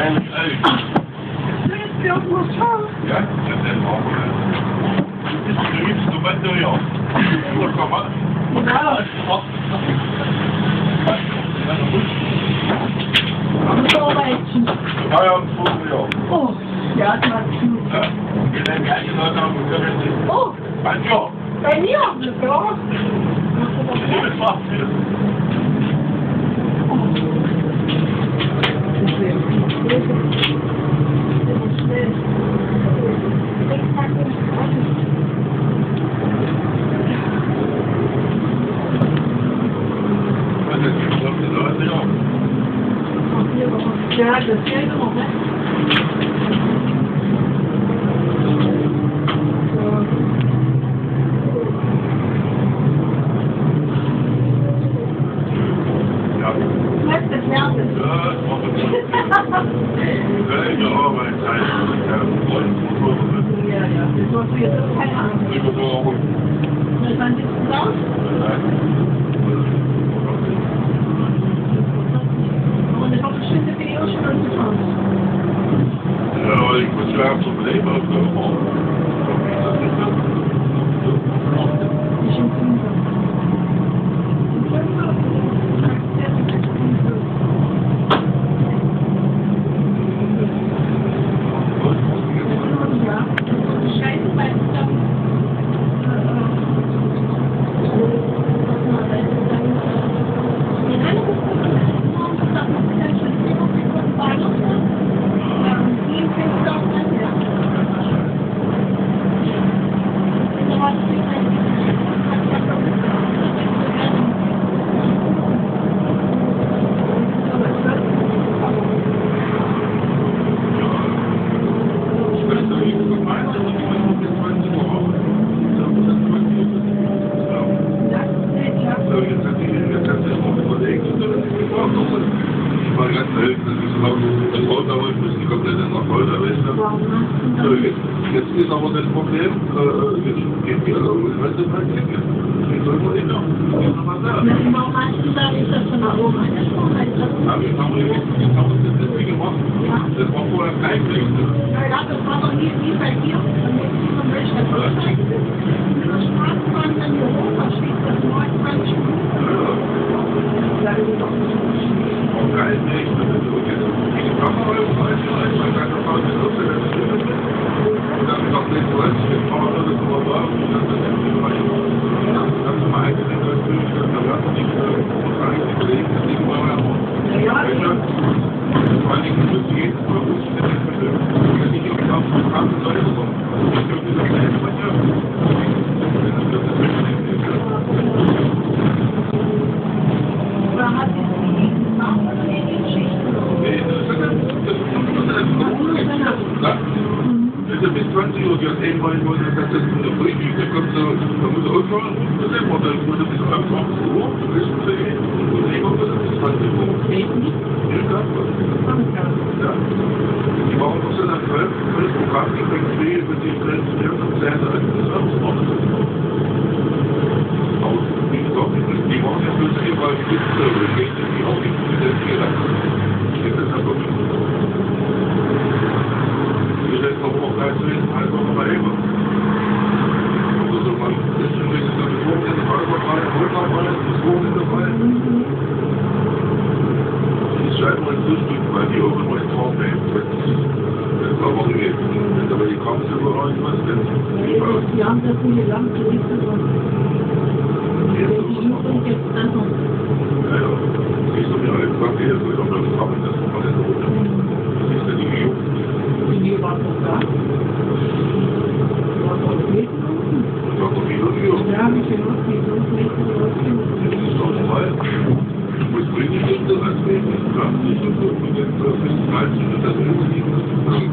eigentlich alt. Ja, muss schon. Ja, das ist auch gut. Du gibst du mal durch. So, komm mal. Ja. So Mädchen. Ja, ja, so, Oh, ja, das war gut. ja. Wir sind ja die Leute am Gericht. Oh, Mancho. bei mir auf dem Dorf. Das macht viel. Was ist die Gruppe? Leute, ja. Ja, das fehlt noch, ne? Ja. Bleibt das Fernsehen. Ja, das macht es gut. Ja, aber in Zeit, ja, Freund, Ja, ja, das war für jetzt keine Ahnung. ich muss auch rum. Wann sitzt du raus? Und das war bestimmt für die auch schon angefangen. Ja, ich muss ja auch zum Leben auf der Woche. Ich im Fünfer. Ja, das scheint bei Jetzt ist aber das Problem, jetzt geht mir weißt du, ich soll mal hin, ich soll mal da. Warum hast du da nicht das von der Oma angesprochen? Aber jetzt haben wir das deswegen gemacht. Das war vorher kein Blick. Ja, das war doch nie bei dir. Und jetzt ist man welcher Deutschland. Und das Straßenbahn dann hier hoch, da steht das 29 Minuten. Ja, das ist doch nicht. Und geil, nicht. Das ist so jetzt. Ich kann mal einfach keine Pause und dann noch nicht so als ich brauche das aber da und dann ist es nicht rein. Das ist mal eigentlich natürlich, da wird nicht muss eigentlich belegen, das Ding war ja auch. Vor allen Dingen für jeden Kurs, wenn ich auf die Karte soll, so. Ich glaube, das ist ein Verkehr. Oder hat sie die gemacht oder die Geschichte? Nee, das ist bis 20 Uhr, die hat einmal das ist eine Frühstück, da kommt so, da muss er aufhören, und dann muss er bis 20 Uhr, du bist zu gehen, und dann kommt er bis 20 Uhr. Ja. Die machen das dann 12 Programm, die können früh mit den Grenzen und sehr das ist alles ordentlich. Aber wie gesagt, die machen ja bloß überall Spitze, oder geht die auch nicht mit der Fehler. Das ist aber nicht. Wir sind aber auch gleich zu den einfach nochmal eben. Also man ist schon richtig so das Wochenende Fallpartei, Wohlfahrtball, das Wochenende Fall. Die schreiben mal Frühstück, weil die auch immer ins Haus nehmen. Das ist aber nicht. Wenn aber die kommen, sind wir auch nicht was denn. Die haben das nicht gelangt, so ist es so. Die suchen jetzt einfach. Ja, ja. Siehst du mir alle gesagt, ey, das wird auch noch nicht haben, das ist alles so. Das ist ja die Geo. Die waren doch da. Die waren doch mit. Das war doch die Geo. Ja, wie viel los, die sind mit. Das ist doch normal. Du musst bringen, das als Leben. Ja, nicht so gut. Und jetzt bis 30 wird das irgendwie nicht sagen.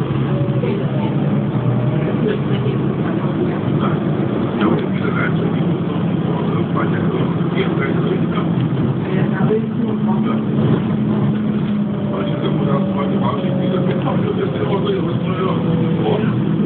Nein. Ja, und wieder reinzugehen. Und weiter gehen, Ja, da will ich nur machen. Weil ich gesagt habe, heute war ich wieder mit, aber das ist immer so, was man ja.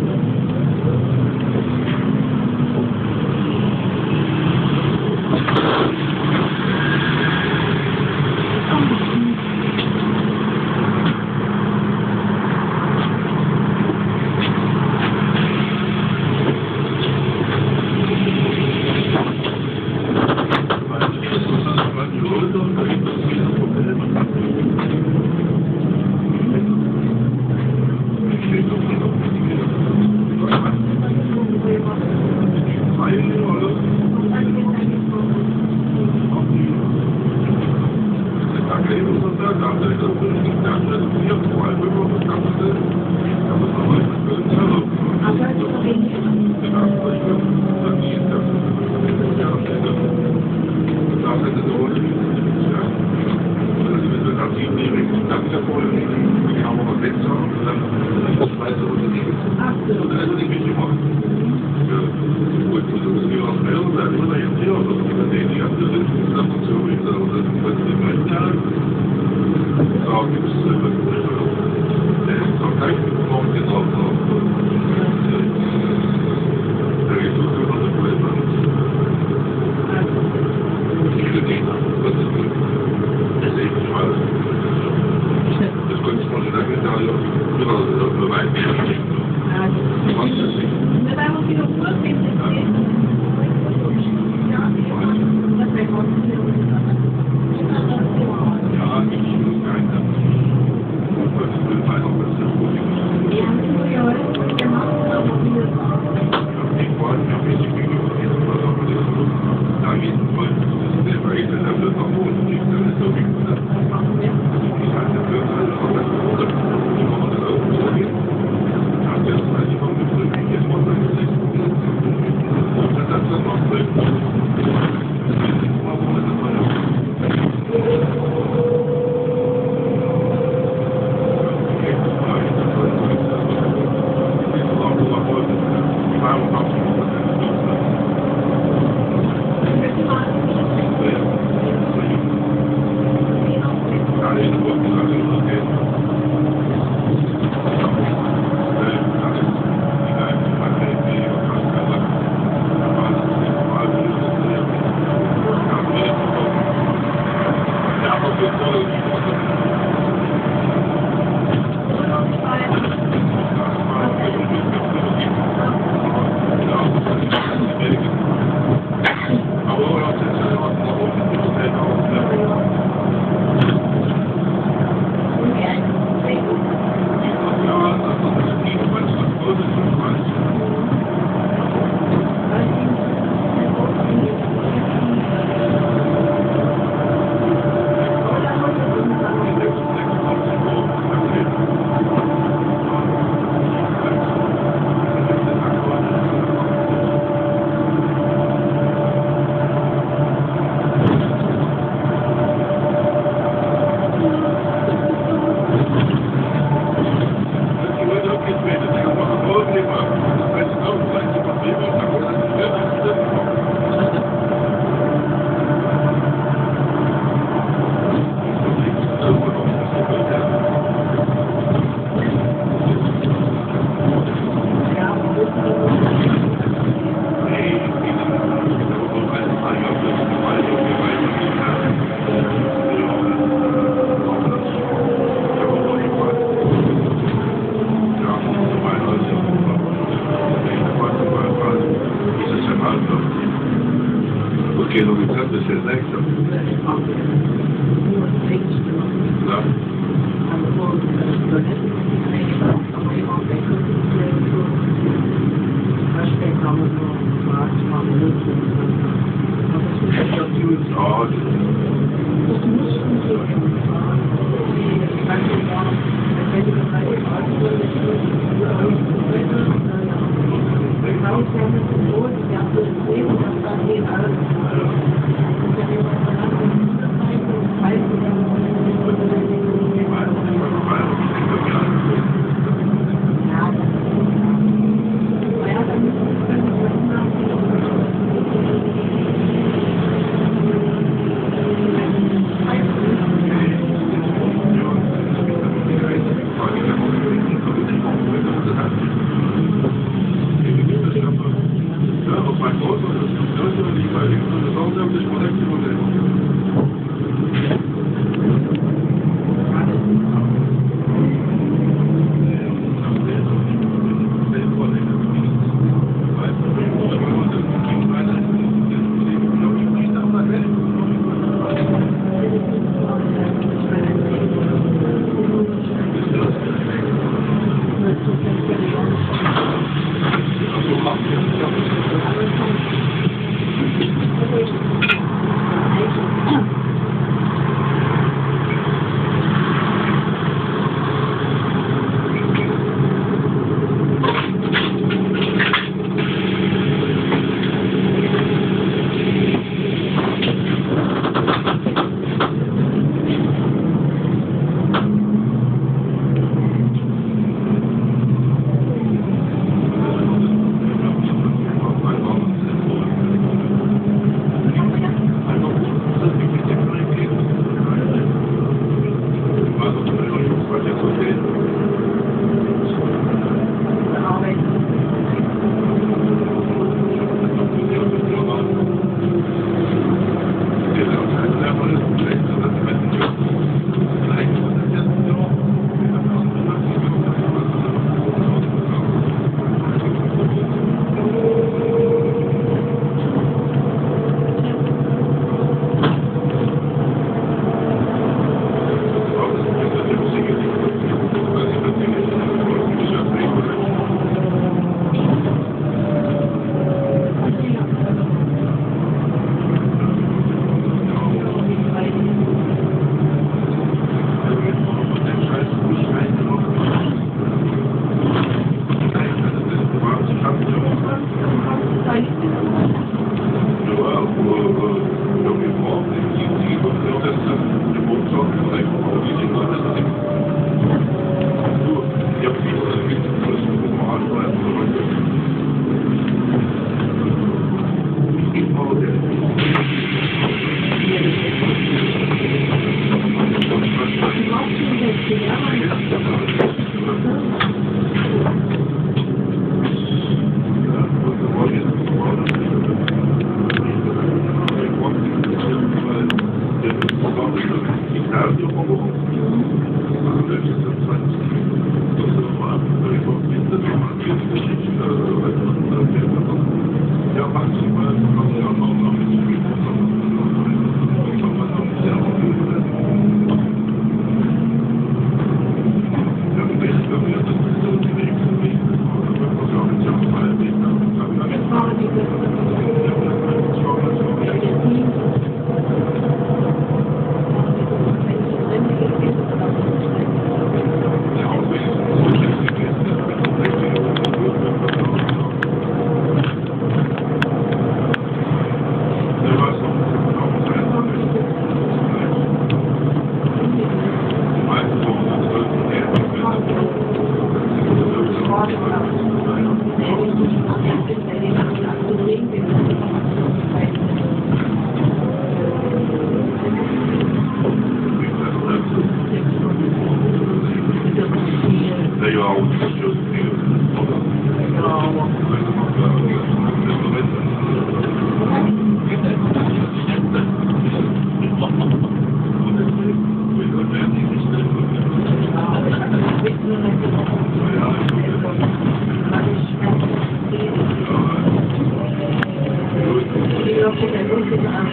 Okay, so getrennt ist jetzt echt. Ja.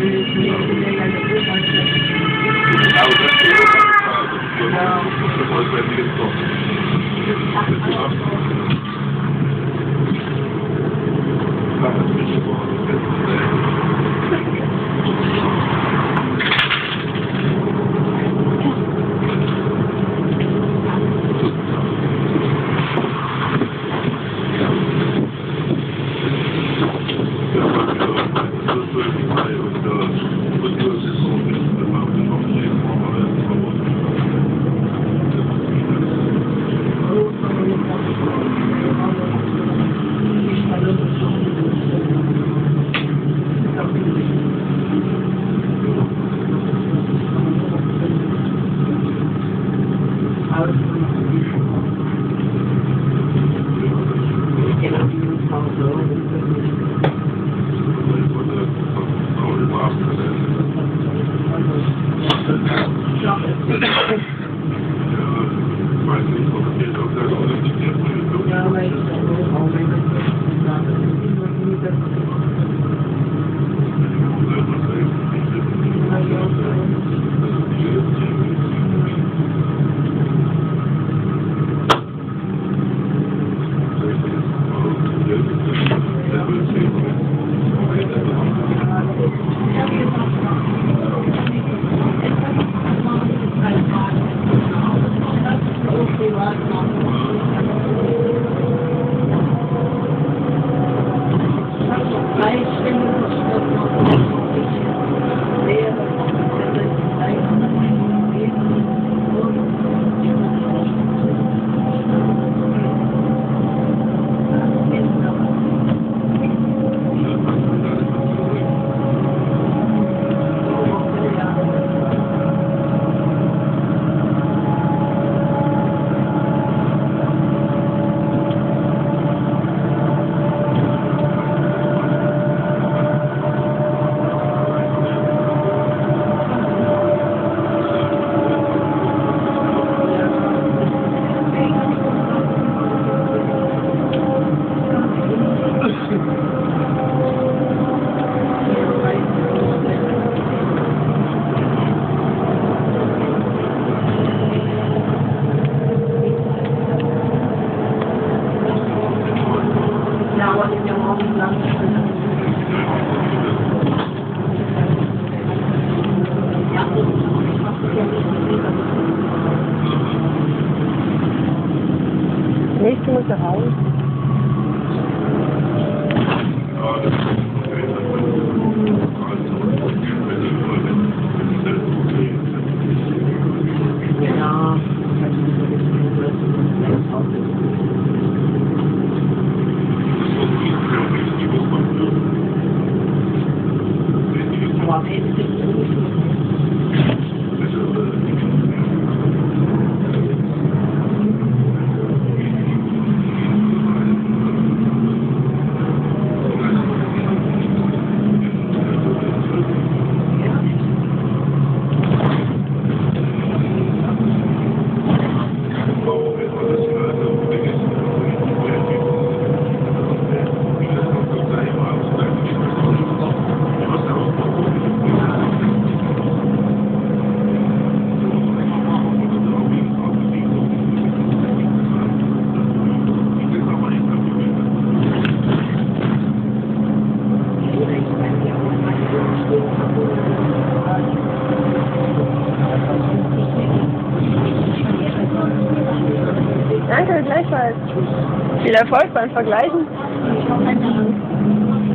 Aber das geht auch das wollte bei mir jetzt doch. Ja, das ist schon so. Nächste muss er raus. Ja. Aber am Ende sind es nicht. Danke, gleichfalls. Viel Erfolg beim Vergleichen. Ich habe keine Angst.